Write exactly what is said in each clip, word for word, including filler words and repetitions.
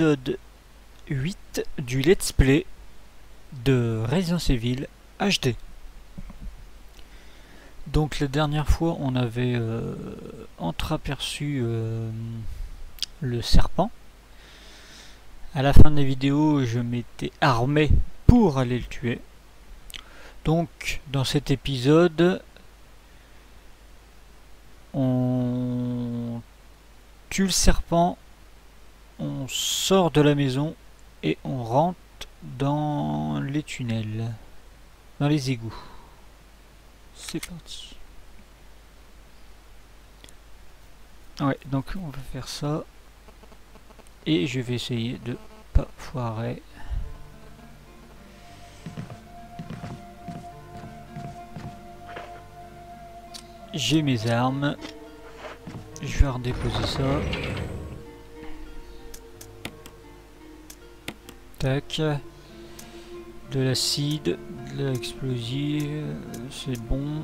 l'épisode huit du let's play de Resident Evil H D. Donc la dernière fois on avait euh, entreaperçu euh, le serpent. À la fin de la vidéo je m'étais armé pour aller le tuer. Donc dans cet épisode on tue le serpent, on sort de la maison et on rentre dans les tunnels, dans les égouts. C'est parti. Ouais, donc on va faire ça. Et je vais essayer de pas foirer. J'ai mes armes. Je vais redéposer ça. Tac. De l'acide, de l'explosif, c'est bon.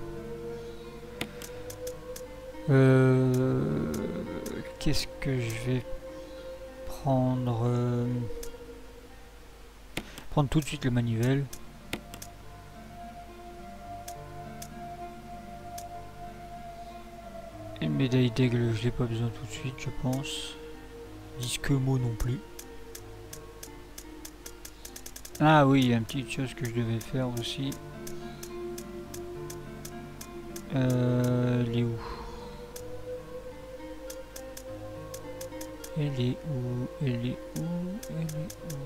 Euh, Qu'est-ce que je vais prendre euh, Prendre tout de suite le manivelle. Et médaille d'aigle, je l'ai pas besoin tout de suite, je pense. Disque mot non plus. Ah oui, il y a une petite chose que je devais faire aussi. Euh, elle est où? Elle est où? Elle est où? Elle est où?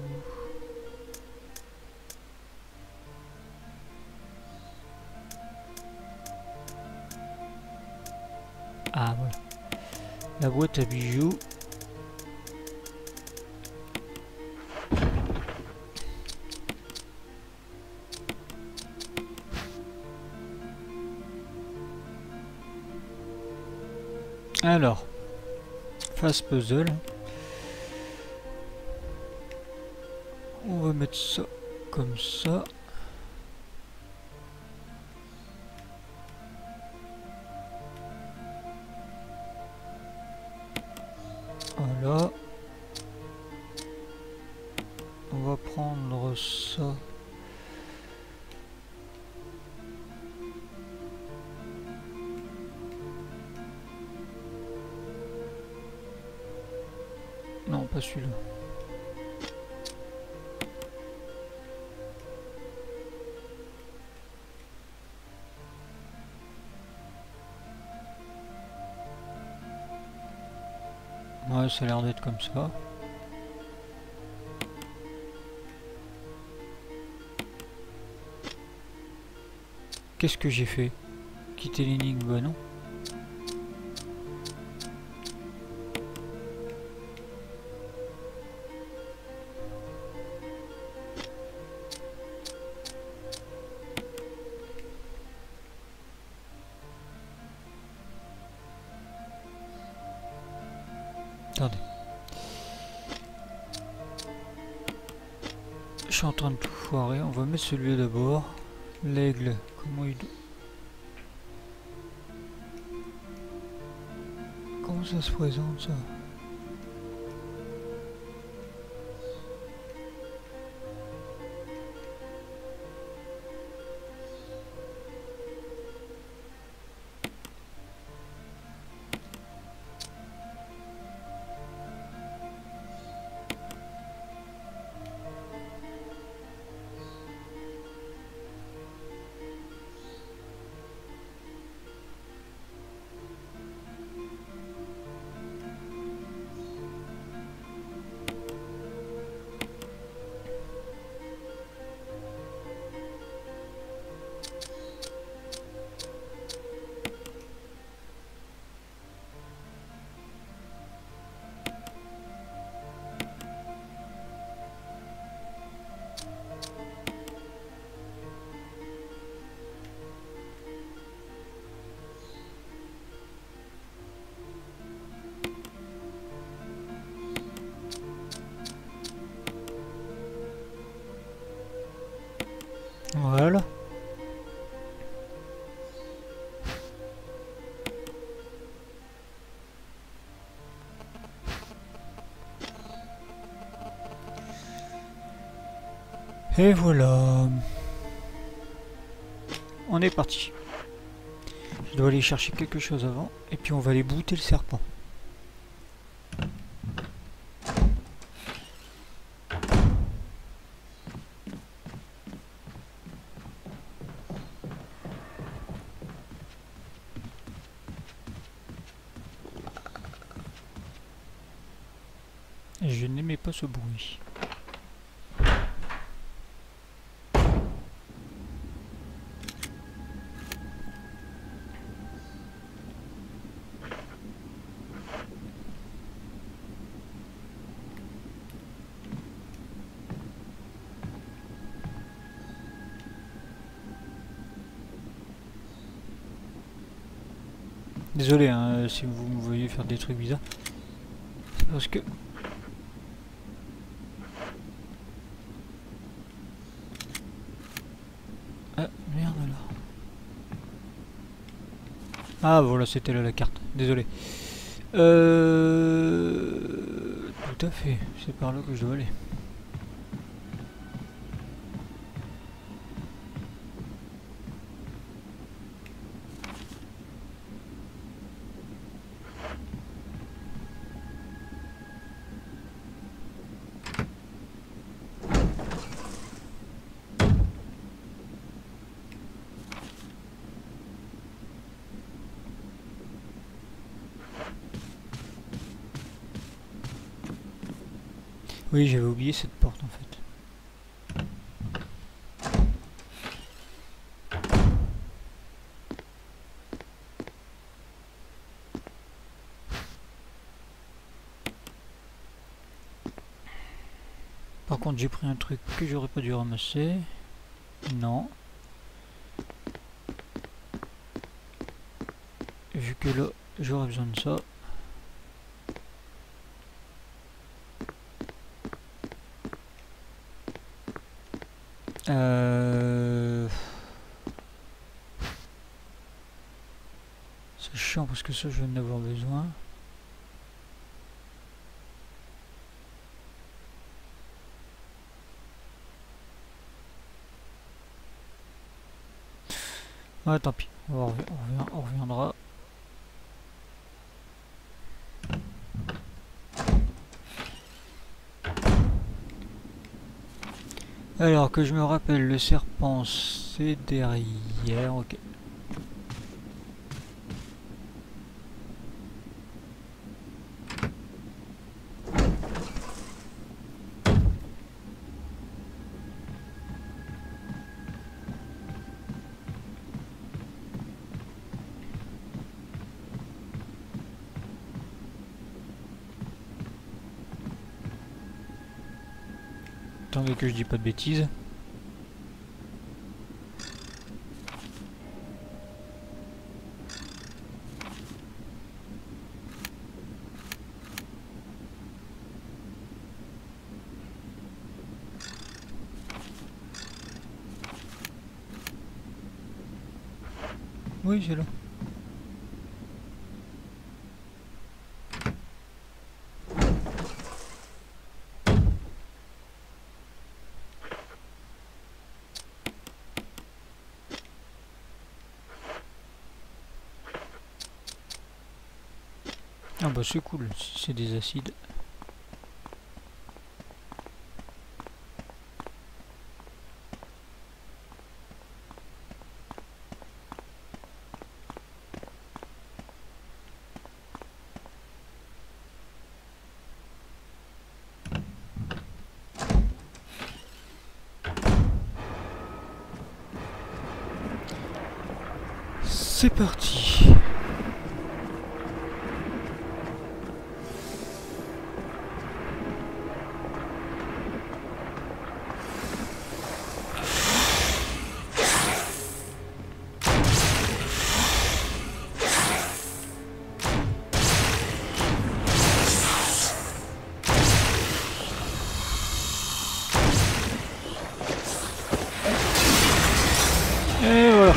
Ah voilà. La boîte à bijoux. Alors, phase puzzle. On va mettre ça comme ça. Voilà. On va prendre ça. Non, pas celui-là. Ouais, ça a l'air d'être comme ça. Qu'est-ce que j'ai fait? Quitter l'énigme, bah non. Attendez. Je suis en train de tout foirer. On va mettre celui-là d'abord. L'aigle, comment il... Comment ça se présente ça? Voilà. Et voilà. On est parti. Je dois aller chercher quelque chose avant. Et puis on va aller bouter le serpent. Et je n'aimais pas ce bruit. Désolé hein, si vous me voyez faire des trucs bizarres. C'est parce que... Ah merde là. Ah voilà, c'était là la carte. Désolé. Euh... Tout à fait. C'est par là que je dois aller. Oui, j'avais oublié cette porte en fait. Par contre, j'ai pris un truc que j'aurais pas dû ramasser. Non. Vu que là, j'aurais besoin de ça. Euh... C'est chiant parce que ça, je vais en avoir besoin. Ouais, tant pis. On, rev on, revient on reviendra. Alors que je me rappelle, le serpent c'est derrière, ok. Attendez que je dis pas de bêtises. Oui, c'est là. Ah bah c'est cool, c'est des acides. C'est parti. Et voilà.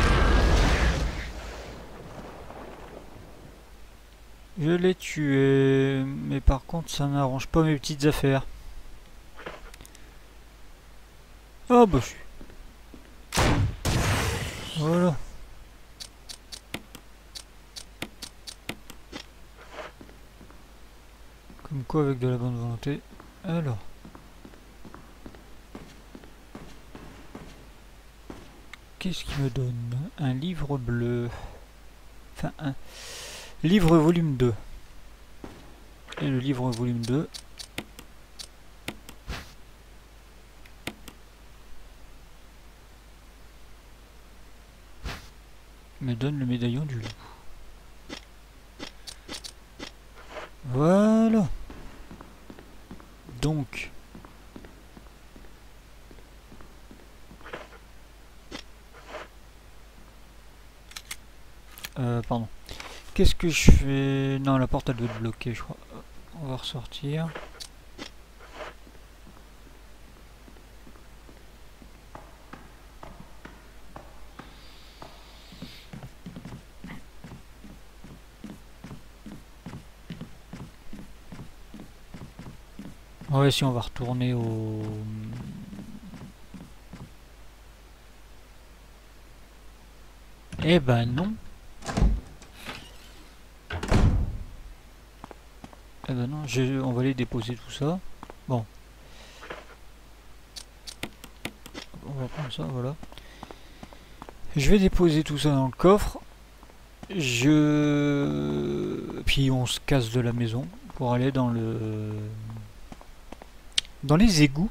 Je l'ai tué, mais par contre ça n'arrange pas mes petites affaires. Ah bah je... Voilà. Comme quoi avec de la bonne volonté. Alors. Qu'est-ce qu'il me donne? Un livre bleu. Enfin un livre volume deux. Et le livre volume deux. Me donne le médaillon du loup. Voilà. Donc. Euh, pardon. Qu'est-ce que je fais? Non, la porte elle doit être bloquée, je crois. On va ressortir. Ouais, si on va retourner au... Eh ben non. Eh ben non, je, on va aller déposer tout ça. Bon. On va prendre ça, voilà. Je vais déposer tout ça dans le coffre. Je... Puis on se casse de la maison pour aller dans le... Dans les égouts.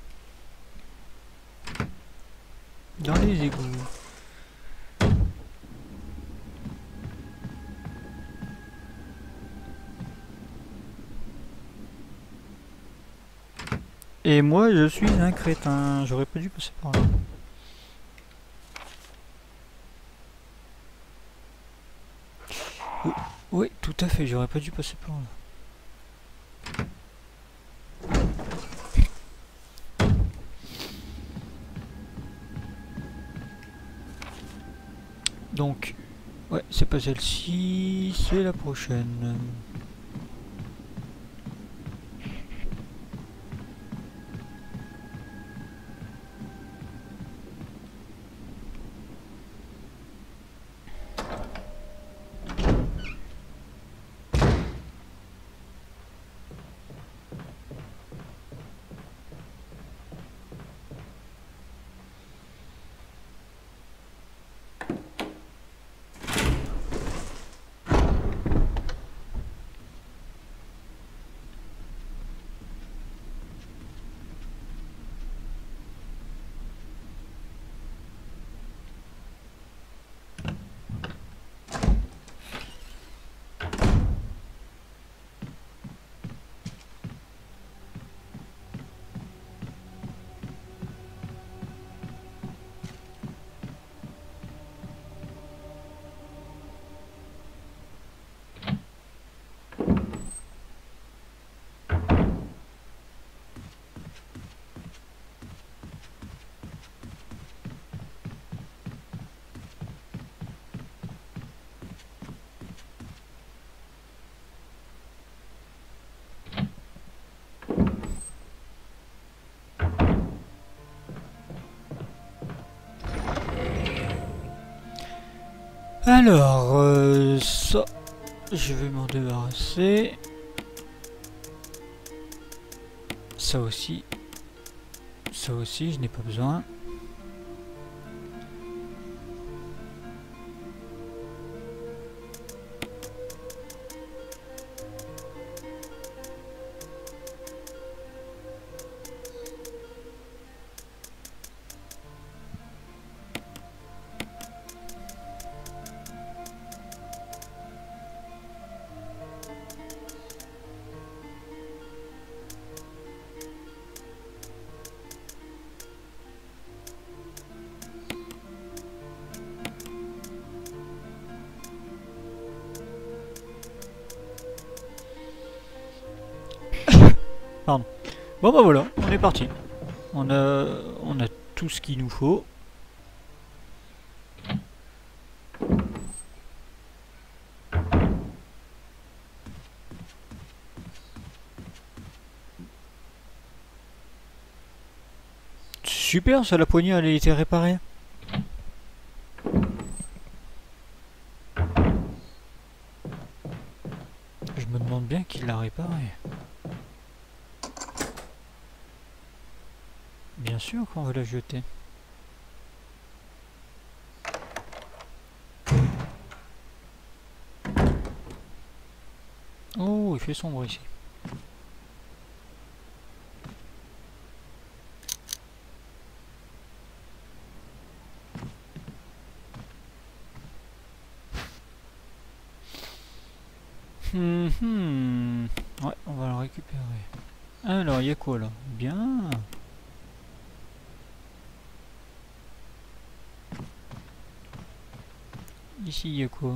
Dans les égouts. Et moi je suis un crétin, j'aurais pas dû passer par là. Oui, oui, tout à fait, j'aurais pas dû passer par là. Donc, ouais, c'est pas celle-ci, c'est la prochaine. Alors, euh, ça, je vais m'en débarrasser. Ça aussi. Ça aussi, je n'ai pas besoin. Pardon. Bon bah voilà, on est parti. On a, on a tout ce qu'il nous faut. super, ça, la poignée, elle a été réparée. Je me demande bien qui l'a réparée. Bien sûr qu'on va la jeter. Oh, il fait sombre ici. Hum, hum. Ouais, on va le récupérer. Alors, il y a quoi là? Bien. Ici, il y a quoi?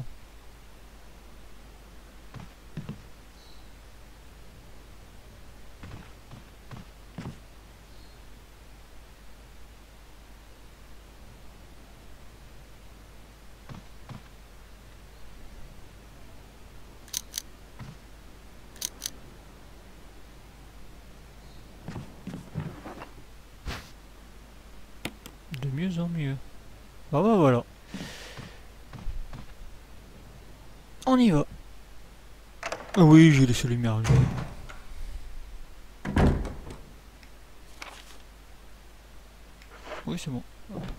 De mieux en mieux. Bah bah voilà. On y va. Ah oui, j'ai laissé les lumière. Oui, c'est bon.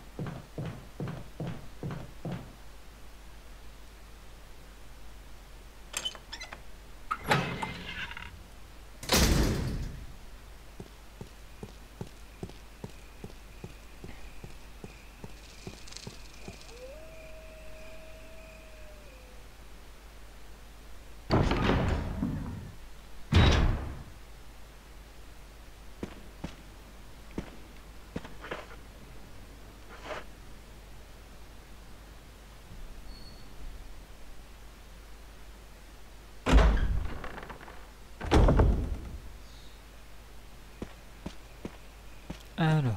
Alors.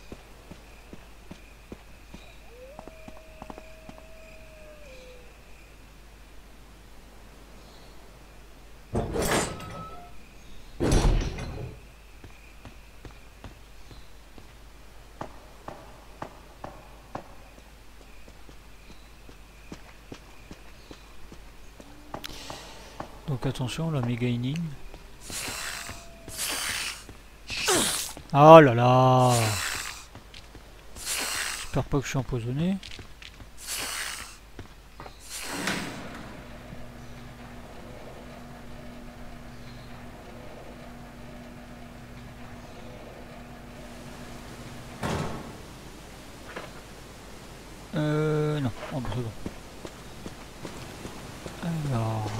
Donc attention, la méga énigme. Oh là là! J'espère pas que je suis empoisonné. Euh... Non, oh, bah, c'est bon. Alors...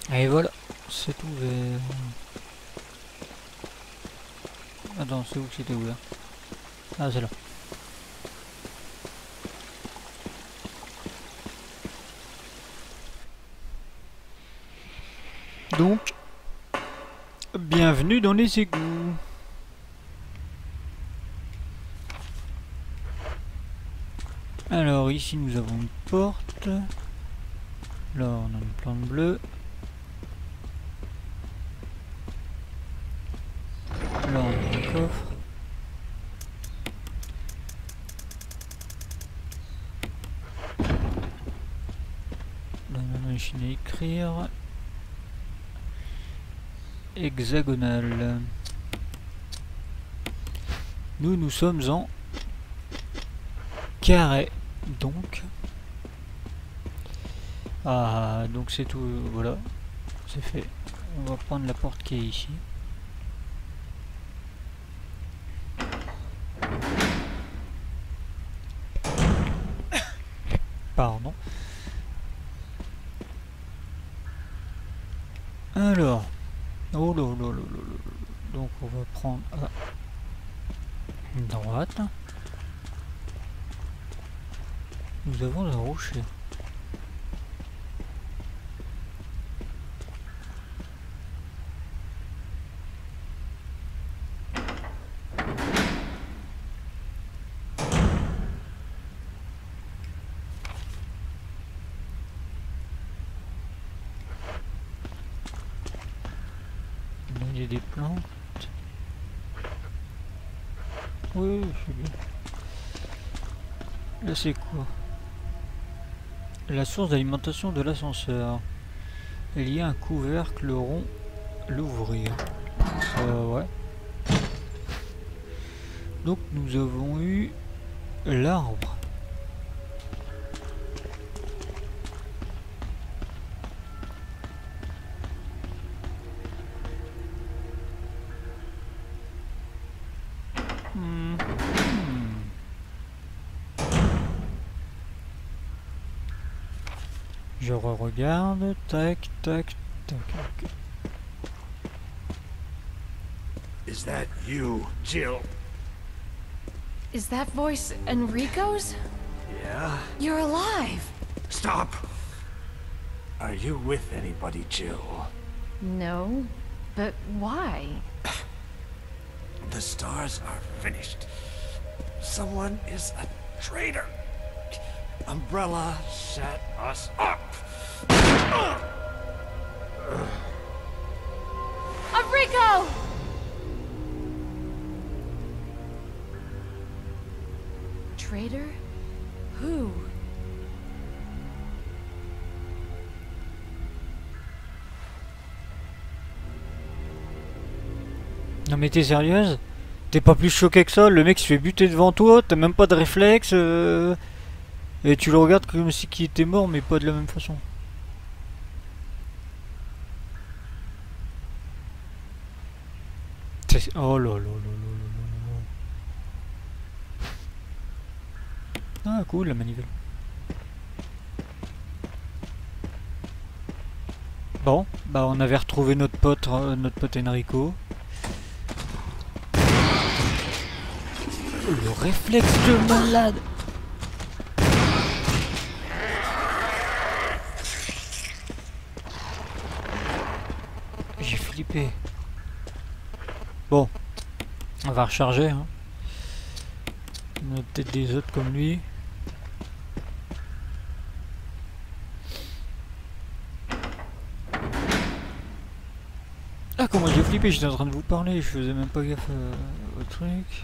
Et voilà, c'est ouvert. Attends, c'est où que c'était ouvert? Ah, c'est là. Donc, bienvenue dans les égouts. Alors ici nous avons une porte. Là on a une plante bleue. Là on a un coffre. Là on a une machine à écrire. Hexagonale. Nous nous sommes en carré. Donc. Ah donc c'est tout. Voilà. C'est fait. On va prendre la porte qui est ici. Pardon. Alors. Oh là là là là là. Donc on va prendre à droite. Nous avons un rocher. Là, il y a des plantes. Oui, c'est bien. Là, c'est quoi? La source d'alimentation de l'ascenseur. Il y a un couvercle rond. L'ouvrir. Euh, ouais. Donc, nous avons eu l'arbre. Hmm. Hmm. Je re-regarde. Tac, tac, tac. Is that you, Jill? Is that voice Enrico's? Yeah? You're alive! Stop! Are you with anybody, Jill? No, but why? The stars are finished. Someone is a traitor. Umbrella set us up. Enrico! Traitor? Who? Non mais t'es sérieuse? T'es pas plus choqué que ça? Le mec se fait buter devant toi, t'as même pas de réflexe euh, et tu le regardes comme si qu'il était mort mais pas de la même façon. Oh là là là là là là. Ah cool la manivelle. Bon, bah on avait retrouvé notre pote, euh, notre pote Enrico. Le réflexe de malade. J'ai flippé. Bon, on va recharger. Hein. On a peut-être des autres comme lui. Ah comment j'ai flippé, j'étais en train de vous parler, je faisais même pas gaffe euh, au truc.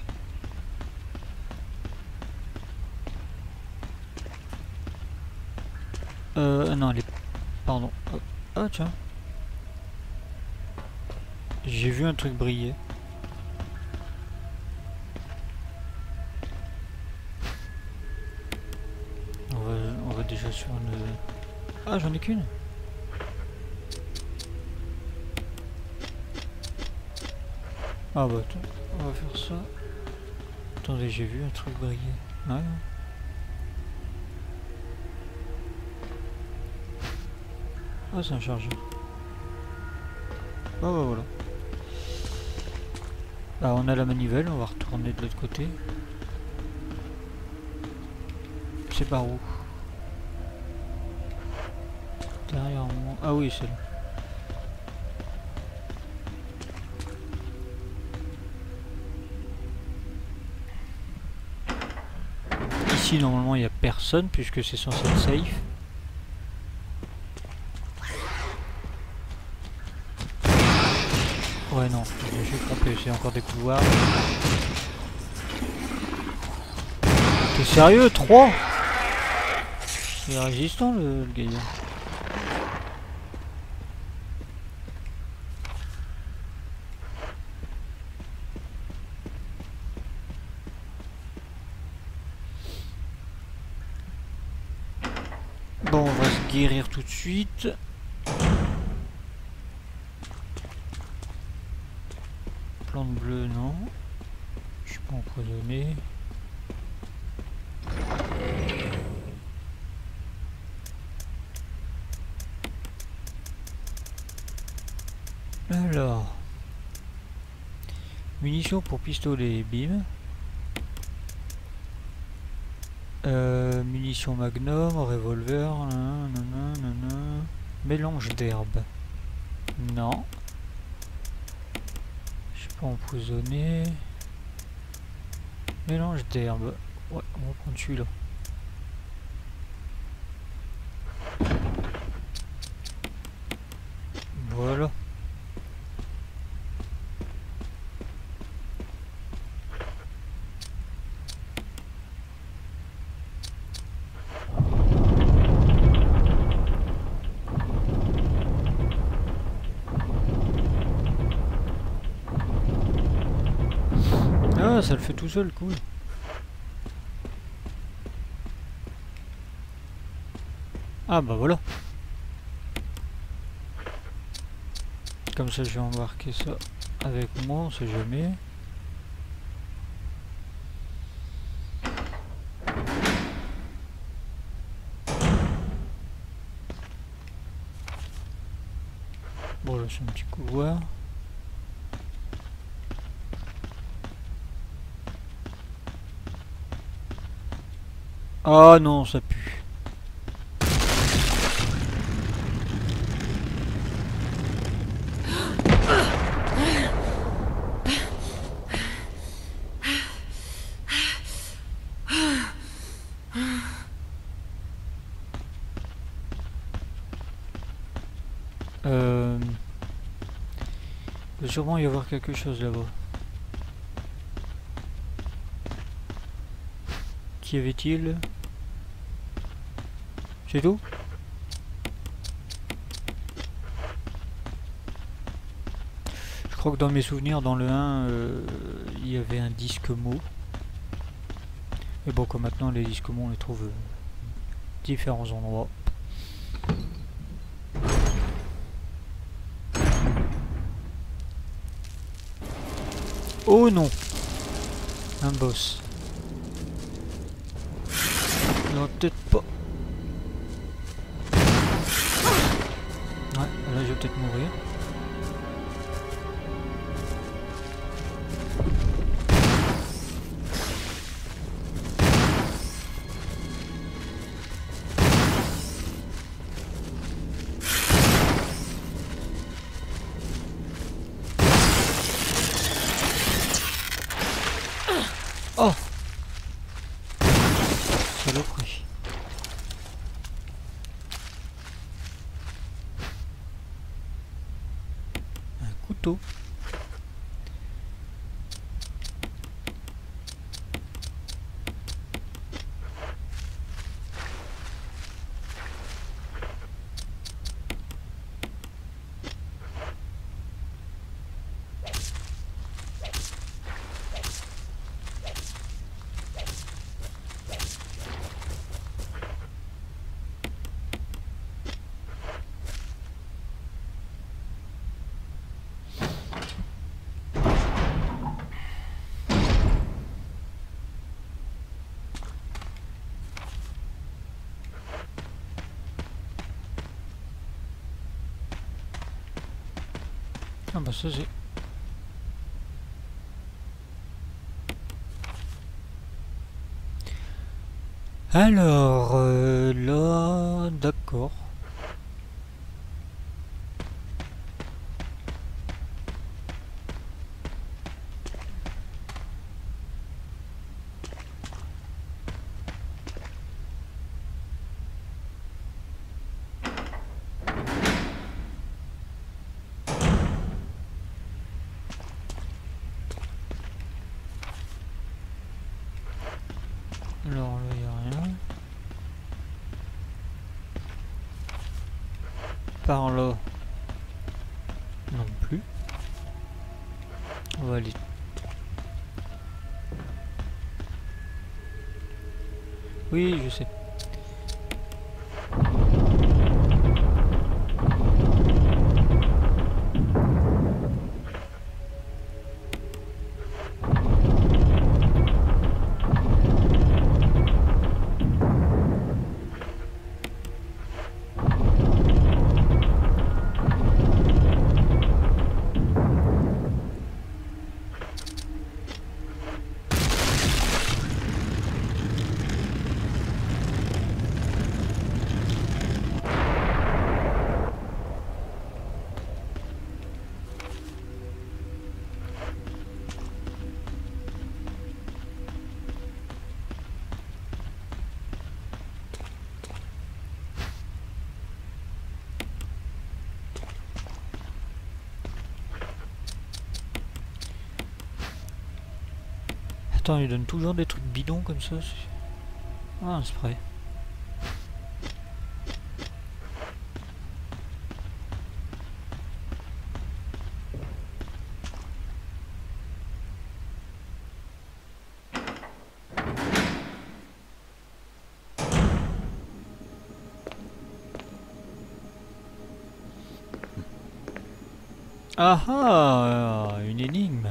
Euh, non, elle est... Pardon. Oh, ah, tiens. J'ai vu un truc briller. On va, on va déjà sur une... Ah, j'en ai qu'une. Ah bah, attends, on va faire ça. Attendez, j'ai vu un truc briller. Ouais. Ah, c'est un chargeur. bah voilà. Bah, on a la manivelle, on va retourner de l'autre côté. C'est par où? Derrière moi. Ah oui, c'est là. Ici, normalement, il n'y a personne puisque c'est censé être safe. Ouais, non, je suis frappé, c'est encore des couloirs. T'es sérieux? trois? Il est résistant le, le gars. Bon, on va se guérir tout de suite. Plante bleue, non. Je suis pas empoisonné. Alors, munitions pour pistolet et bim. Euh, munitions magnum, revolver, nan, nan, nan, nan, nan. Mélange d'herbes. Non. Je suis pas empoisonné. Mélange d'herbes. Ouais, on va prendre celui-là. Voilà. Ah, ça le fait tout seul, cool. Ah bah voilà. Comme ça je vais embarquer ça avec moi, on sait jamais. Bon là c'est un petit couloir. Ah non, ça pue. Euh... Il doit sûrement y avoir quelque chose là-bas. Qu'y avait-il? C'est tout? Je crois que dans mes souvenirs, dans le un, euh, il y avait un disque mot. Mais bon, comme maintenant les disques mots on les trouve euh, différents endroits. Oh non! Un boss. Non, peut-être pas. Ouais, là je vais peut-être mourir. Oh! Saloperie. Un couteau. Ah bah ça c'est... Alors, euh, là... D'accord. Alors là, il n'y a rien. Par là, non plus. On va aller. Oui, je sais. Attends, il donne toujours des trucs bidons comme ça. Ah, un spray. Ah ah, une énigme.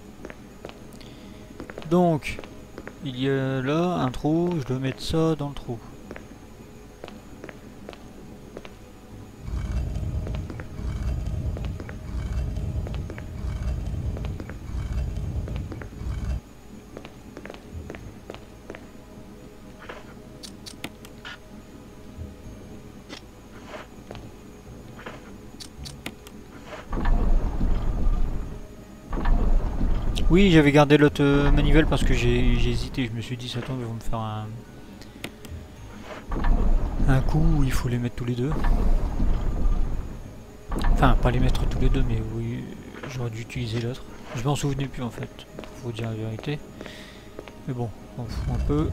Donc, il y a là un trou, je dois mettre ça dans le trou. Oui, j'avais gardé l'autre euh, manivelle parce que j'ai hésité. Je me suis dit, ça tombe, ils vont me faire un, un coup où il faut les mettre tous les deux. Enfin, pas les mettre tous les deux, mais oui, j'aurais dû utiliser l'autre. Je m'en souvenais plus en fait, faut dire la vérité. Mais bon, on fout un peu.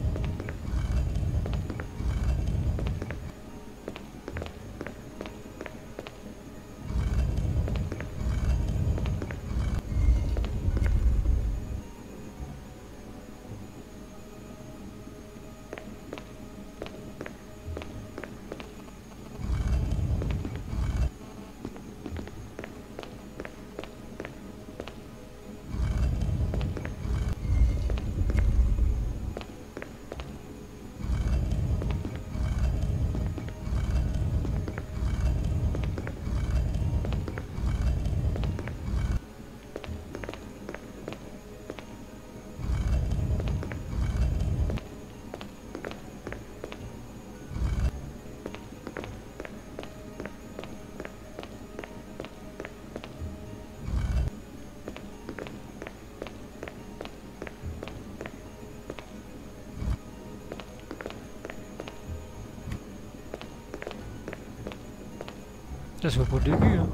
Ça, c'est pas pour le début, hein.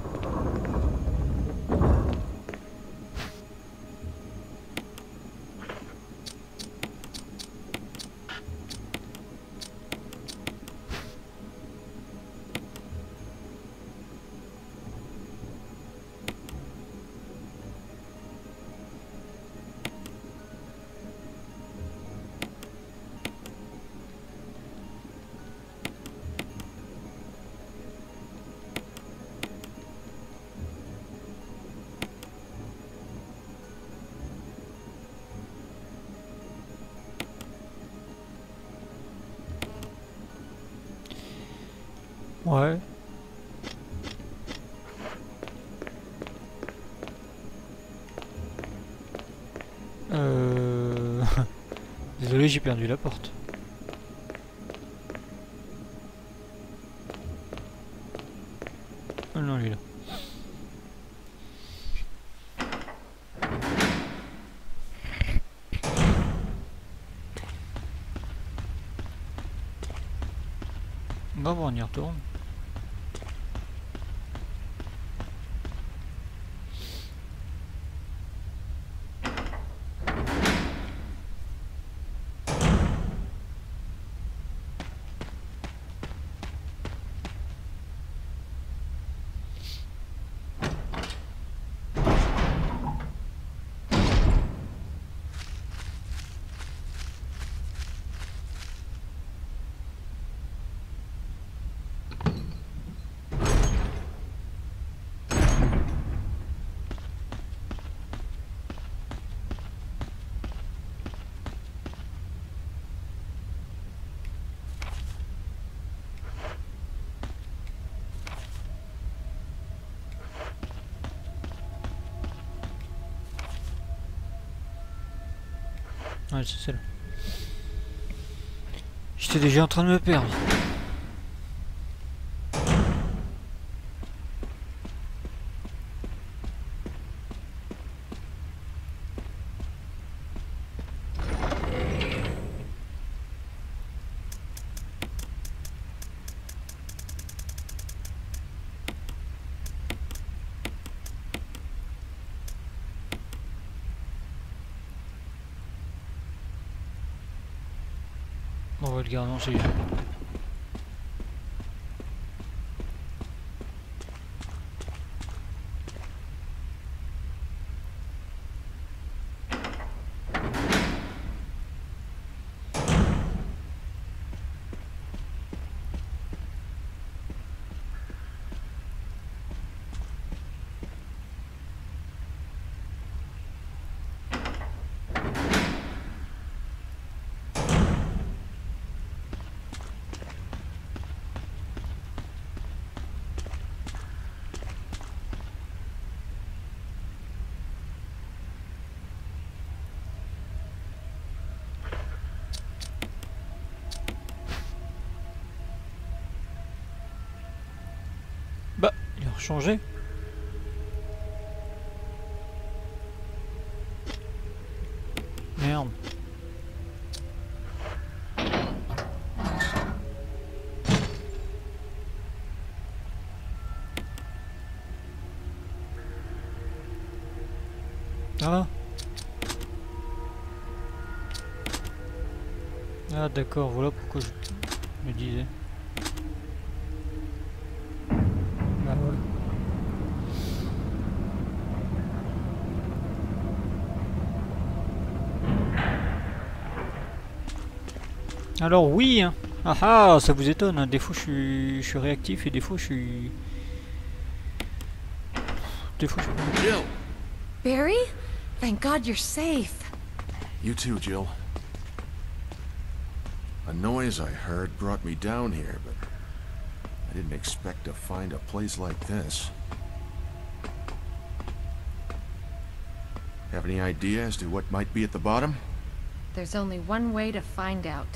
Désolé, j'ai perdu la porte. Oh non, il est là. Bon, bon, on y retourne. Ouais, c'est celle-là. J'étais déjà en train de me perdre. On va le garder, non, c'est lui. Bah, il a rechangé. Merde. Ah. Ah d'accord, voilà pourquoi je me disais. Bah voilà. Alors oui, hein. Ah ah, ça vous étonne, hein. Des fois je suis, je suis réactif et des fois je suis... Des fois je suis... Jill! Barry? Thank God you're safe. You too, Jill. A noise I heard brought me down here, but I didn't expect to find a place like this. Have any idea as to what might be at the bottom? There's only one way to find out.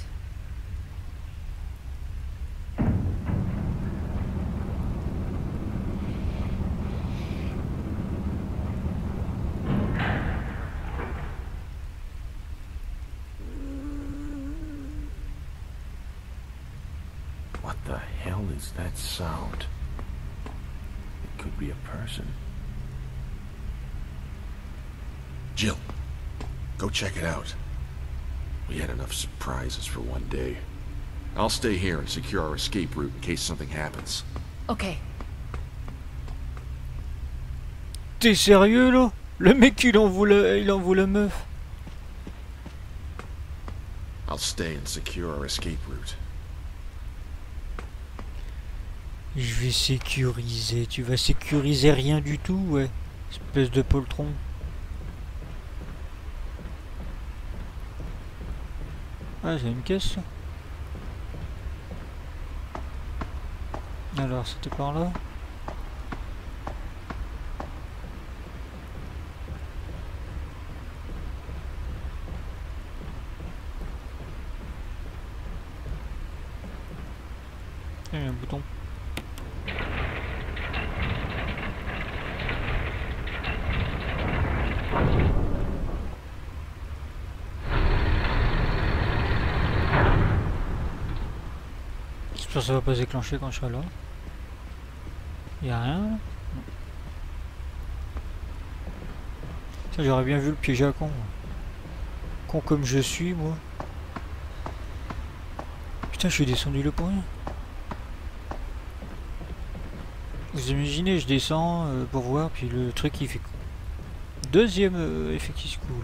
What the hell is that sound? It could be a person. Jill, go check it out. We had enough surprises for one day. I'll stay here and secure our escape route in case something happens. Okay. T'es sérieux là? Le mec il envoie la, il envoie la meuf. I'll stay and secure our escape route. Je vais sécuriser. Tu vas sécuriser rien du tout, ouais. Espèce de poltron. Ah, j'ai une caisse. Alors, c'était par là. J'espère que ça va pas se déclencher quand je serai là. Y'a rien là? Ça, j'aurais bien vu le piège à con. Con comme je suis, moi. Putain, je suis descendu là pour rien. Vous imaginez, je descends euh, pour voir, puis le truc il fait... Deuxième euh, effet qui se coule.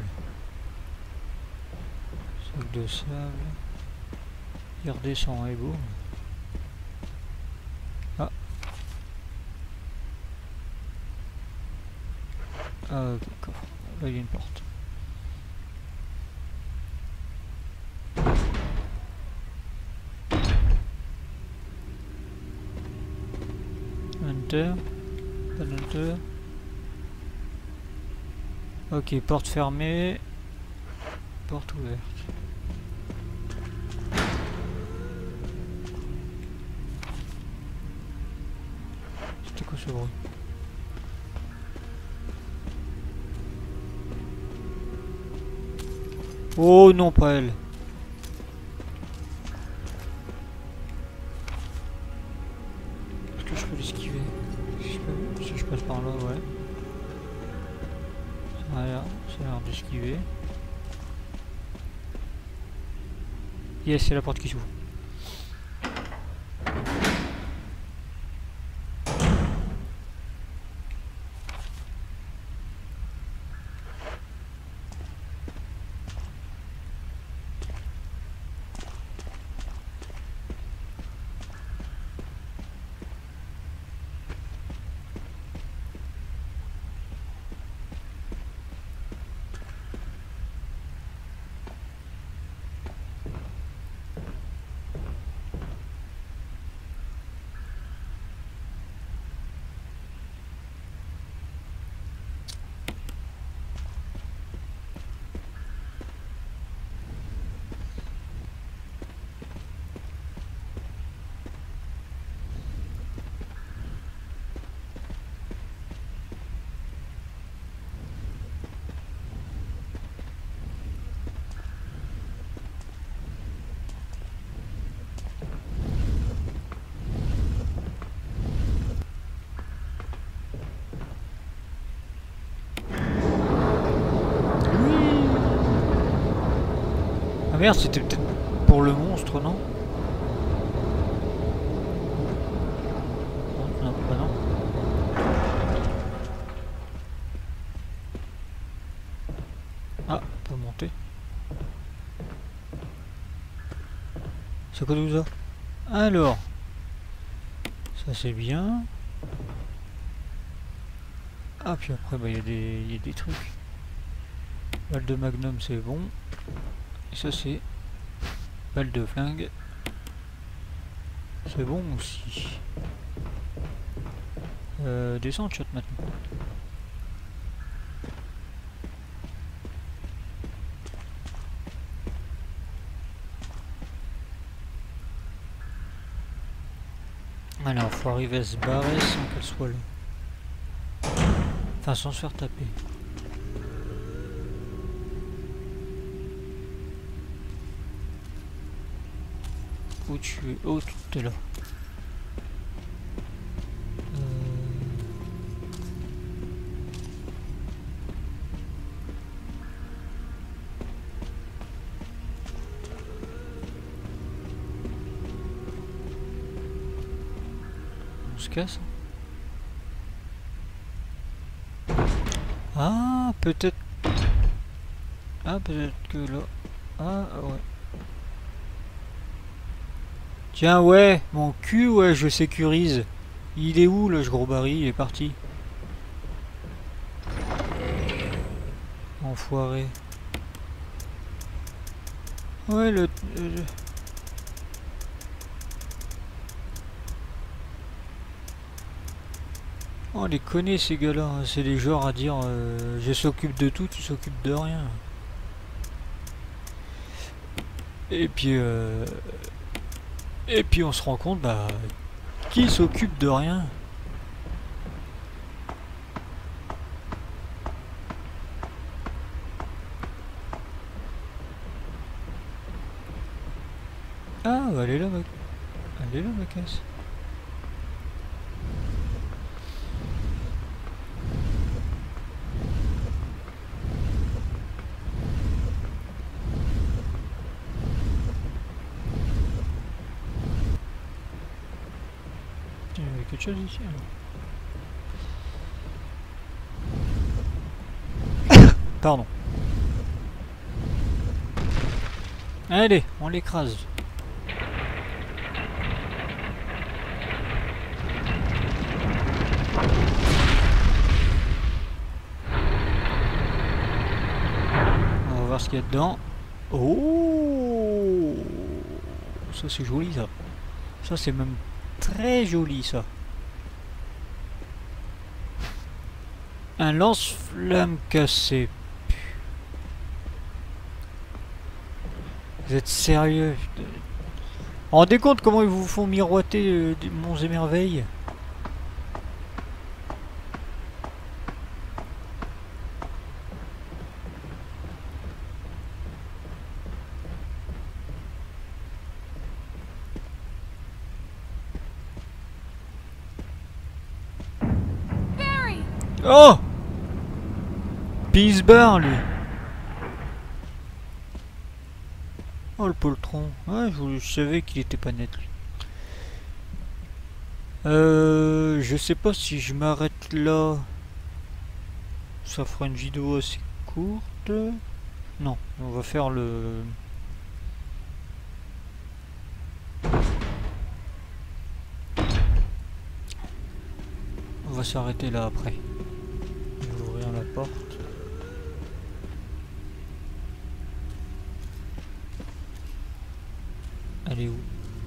Sac de sable. Il redescend, et beau. Ah. Ah, d'accord. Là, il y a une porte. Hunter. Pas d'Hunter. Ok, porte fermée. Porte ouverte. C'était quoi ce bruit? Oh non, pas elle. Est-ce que je peux l'esquiver? Si je peux- si je passe par là, ouais. Ça a l'air, ça a l'air d'esquiver. Yes, c'est la porte qui s'ouvre. Ah merde, c'était peut-être pour le monstre, non? Non, non, bah non. Ah, on peut monter. C'est quoi tout ça? Alors, ça c'est bien. Ah, puis après, bah il y a des, y a des trucs. Balle de magnum, c'est bon. Et ça c'est balle de flingue. C'est bon aussi. Euh, descends, shot maintenant. Alors, faut arriver à se barrer sans qu'elle soit là. Enfin, sans se faire taper. Où tu es? Oh, tu es là. Euh... On se casse. Ah, peut-être... Ah, peut-être que là... Ah, ouais. Tiens, ouais, mon cul, ouais, je sécurise. Il est où, le gros baril? Il est parti. Enfoiré. Ouais, le... le... Oh, les connaît ces gars-là. Hein. C'est des genres à dire euh, je s'occupe de tout, tu s'occupes de rien. Et puis... Euh... Et puis on se rend compte, bah... Qui s'occupe de rien? Ah, bah, elle est là, mec. Elle Elle est là, ma caisse. Il y avait quelque chose ici alors. Pardon. Allez, on l'écrase. On va voir ce qu'il y a dedans. Oh, ça c'est joli ça. Ça c'est même très joli ça. Un lance-flamme cassé. Vous êtes sérieux? Rendez compte comment ils vous font miroiter euh, des monts et merveilles? Barry! Oh! Peacebar lui. Oh le poltron. Ouais, je, je savais qu'il était pas net lui. Euh, je sais pas si je m'arrête là. Ça fera une vidéo assez courte. Non, on va faire le... On va s'arrêter là après. Je vais ouvrir la porte. Elle est où?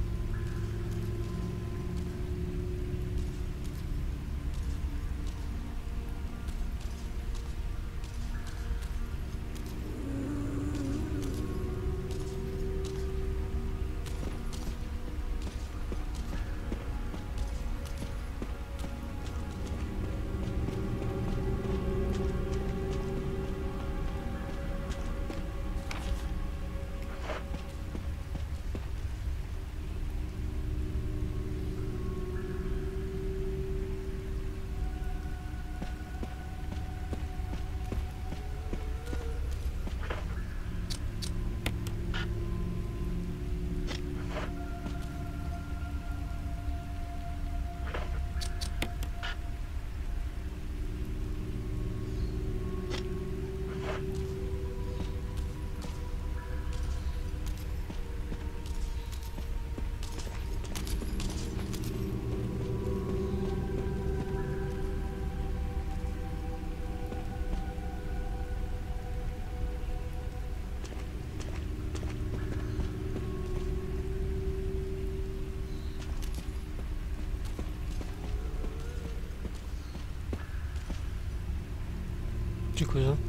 C'est quoi ça?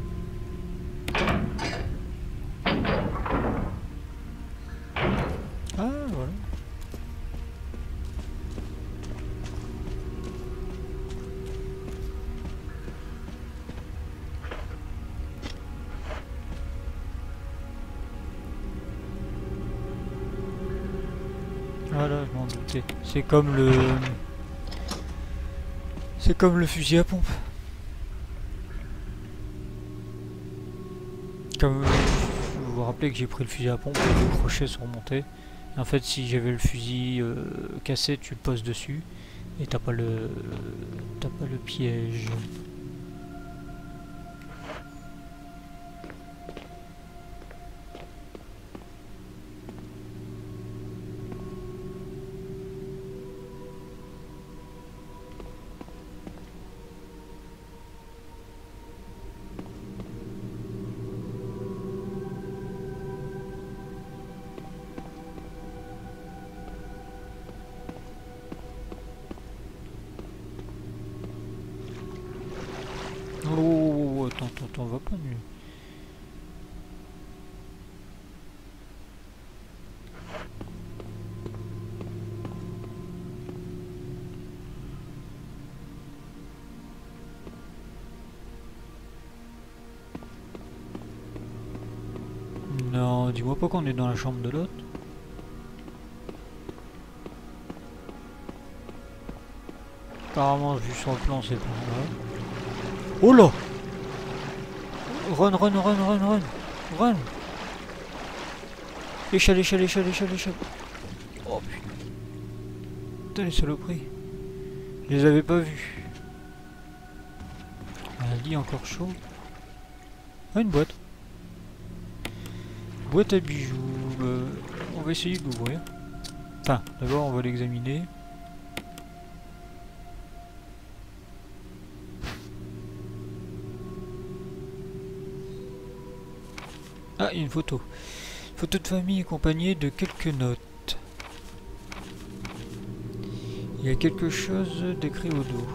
Ah voilà. Voilà, je m'en doutais. C'est comme le... C'est comme le fusil à pompe. Comme vous vous rappelez que j'ai pris le fusil à pompe et le crochet sont remontés. Et en fait, si j'avais le fusil euh, cassé, tu le poses dessus et t'as pas le t'as pas le piège. Oh, attends, attends, attends, on va pas mieux. Non, dis-moi pas qu'on est dans la chambre de l'autre. Apparemment, vu sur le plan, c'est pas là. Oh là! Run, run, run, run, run! Run! Échelle, échelle, échelle, échelle, échelle! Oh putain! Putain, les saloperies! Je les avais pas vus. Un lit encore chaud. Ah, une boîte. Boîte à bijoux. Euh, on va essayer de l'ouvrir. Enfin, d'abord on va l'examiner. Ah, il y a une photo. Photo de famille accompagnée de quelques notes. Il y a quelque chose d'écrit au dos.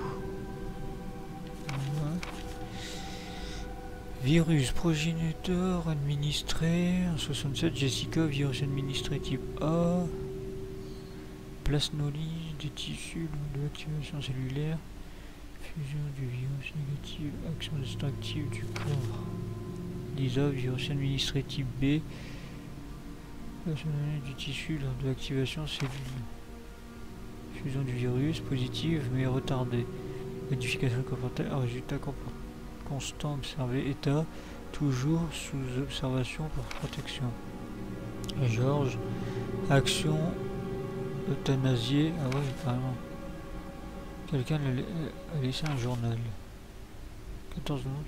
Virus progéniteur administré en soixante-sept, Jessica, virus administré type A, plasmolyse des tissus de l'activation cellulaire, fusion du virus négatif, action destructive du corps. Lisa, virus administré type B, plasmolyse du tissu lors de l'activation cellulaire. Fusion du virus, positive mais retardée. Modification comportementale, résultat comportemental. Constant observé, état toujours sous observation pour protection. Georges, action euthanasiée. Ah ouais, carrément. Quelqu'un a laissé un journal. quatorze minutes.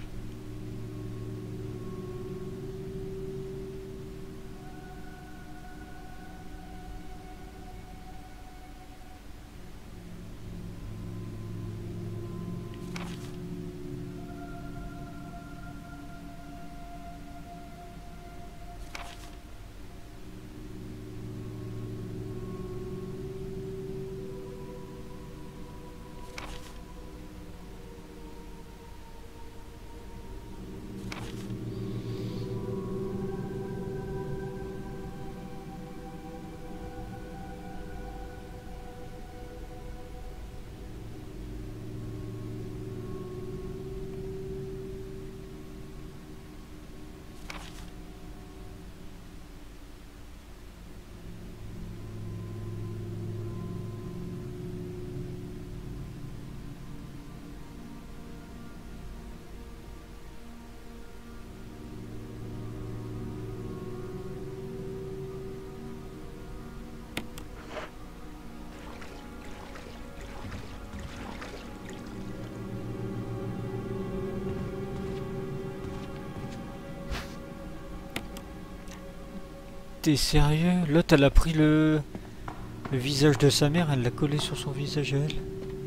T'es sérieux? L'autre elle a pris le... le visage de sa mère, elle l'a collé sur son visage à elle.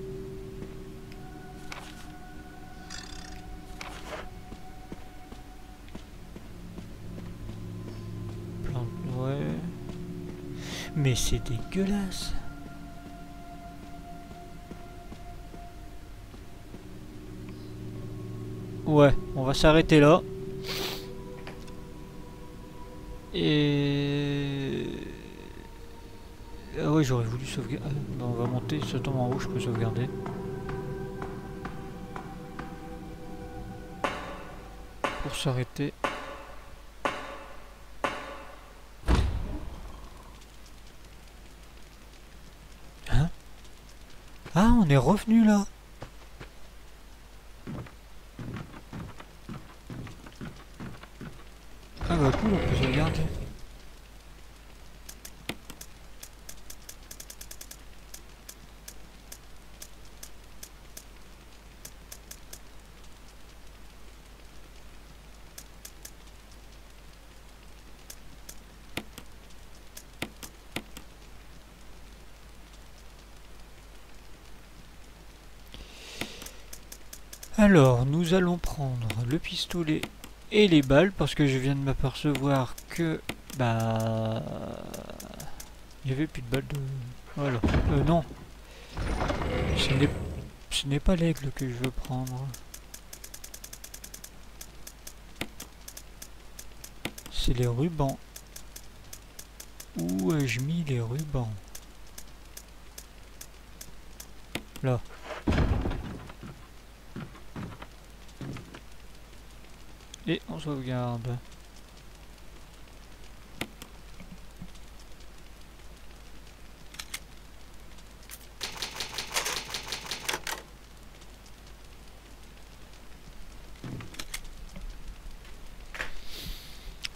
Plante, ouais. Mais c'est dégueulasse. Ouais, on va s'arrêter là. Et... Ah ouais, j'aurais voulu sauvegarder. Ah, ben on va monter, ça tombe en haut, je peux sauvegarder. Pour s'arrêter. Hein? Ah, on est revenu là. Ah bah cool, on peut sauvegarder. Alors, nous allons prendre le pistolet et les balles parce que je viens de m'apercevoir que bah il n'y avait plus de balles de... Voilà. Euh, non. Ce n'est ce n'est pas l'aigle que je veux prendre. C'est les rubans. Où ai-je mis les rubans? Là. Et on sauvegarde.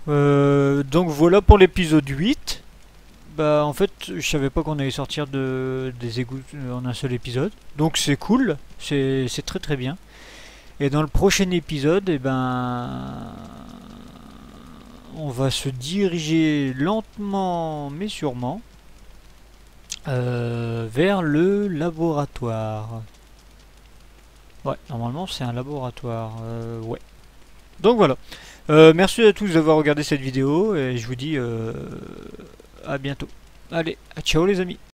Euh, donc voilà pour l'épisode huit. Bah en fait je savais pas qu'on allait sortir de, des égouts en un seul épisode. Donc c'est cool, c'est très très bien. Et dans le prochain épisode, eh ben, on va se diriger lentement mais sûrement euh, vers le laboratoire. Ouais, normalement c'est un laboratoire. Euh, ouais. Donc voilà. Euh, merci à tous d'avoir regardé cette vidéo et je vous dis euh, à bientôt. Allez, ciao les amis.